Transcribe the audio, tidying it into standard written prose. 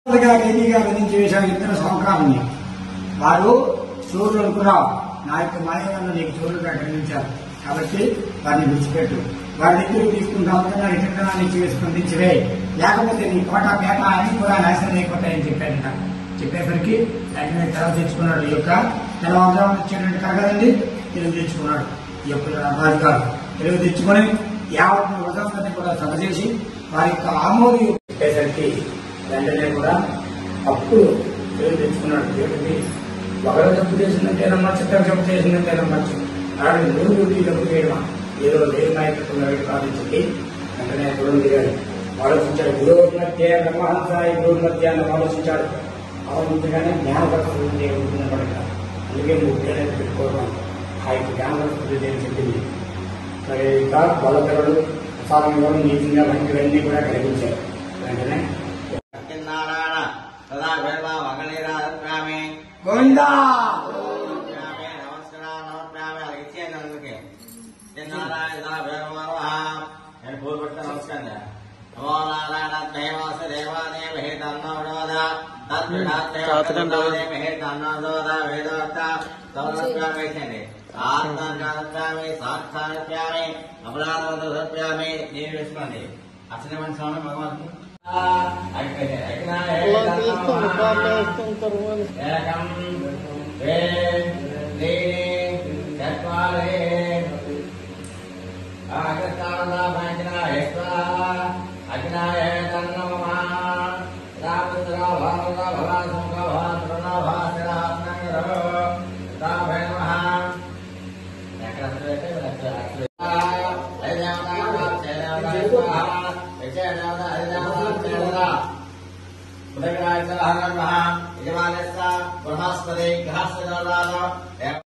ఖైదీగా విధించి వేశారు ఇద్దరు సహకారుని. వారు చోరులు అనుకున్నావు, నా యొక్క మాయగాలను నీకు చోరుగా గ్రహించారు కాబట్టి వారిని విడిచిపెట్టు, వారి దగ్గరికి తీసుకుంటాం రిటర్న్ నుంచి వేసుకుని దించివే, లేకపోతే నీ కోట పేట అని కూడా నాశనం అయిపోతాయని చెప్పారంట. చెప్పేసరికి వెంటనే తెలవ తెచ్చుకున్నాడు. ఈ యొక్క తెల్లవారుజామున వచ్చేటువంటి కరగదండి తెలుగు తెచ్చుకున్నాడు. ఈ యొక్క రాజుగారు తెలుగు తెచ్చుకొని యావత్ వృధాన్ని కూడా సభ చేసి వారి యొక్క ఆమోదం చెప్పేసరికి వెంటనే కూడా అప్పుడు తెలుగు తెచ్చుకున్నాడు. దేవుడికి ఒకరు తప్పు చేసిందంటే నమ్మచ్చు, తప్పు చేసిందంటే నమ్మచ్చు, అలాంటి నూరు తప్పు చేయడమా ఏదో లేదు నాయకత్వం కాదని చెప్పి వెంటనే గురువు దిగాడు. ఆలోచించాడు. గురువు మధ్య బ్రహ్మహంసాయి గురువు మధ్య అని ఆలోచించాడు. ఆలోచించగానే జ్ఞానపరస్థితి ఉంటుందన్నమాట. అందుకే ముఖ్యంగా పెట్టుకోవడం ఆ యొక్క జ్ఞానపరస్థితి అని చెప్పింది. సరే ఇంకా బలకరుడు ప్రసాదంగా నీతిగా వంటివన్నీ కూడా కలిగించారు. వెంటనే గోవిందా నమస్కారం. నమో నారాయణ దేవాస దేవాదేవ హే తన్నోద హే తన్నోద వేదోక్త సమర్ప్యామి సార్థాన్ని సార్థాన్ని అపరాధి నేను వేసుకోండి. అసలు స్వామి భగవాన్ బ్రహ్మస్పతి